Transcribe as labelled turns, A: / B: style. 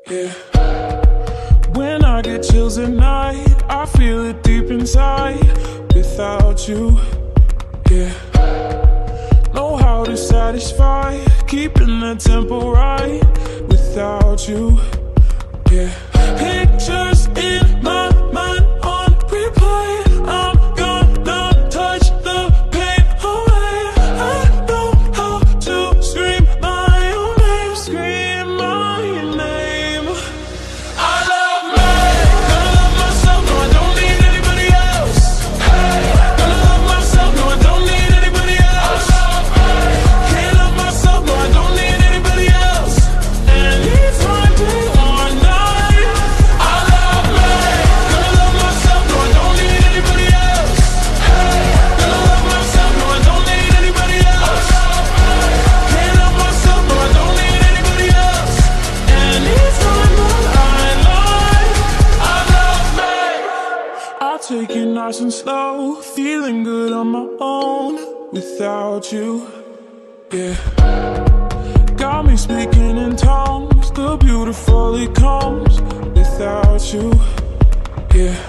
A: yeah. When I get chills at night, I feel it deep inside. Without you, yeah. Know how to satisfy, keeping the tempo right. Without you, yeah. Pictures in my mind on replay. I'm gonna touch the pain away. I know how to scream my own name, scream my name. I love me, gonna love myself, no I don't need anybody else. Hey, gonna love myself, no I don't need anybody else. Can't love myself, no I don't need anybody else. Anytime, day or night. I love me, gonna love myself, no I don't need anybody else. Hey, gonna love myself, no I don't need anybody else. Can't love myself, no I don't need anybody else. Anytime that I love me. I'll take it nice and slow, feeling good on my own. Without you, yeah. Got me speaking in tongues, the beautiful it comes. Without you, yeah.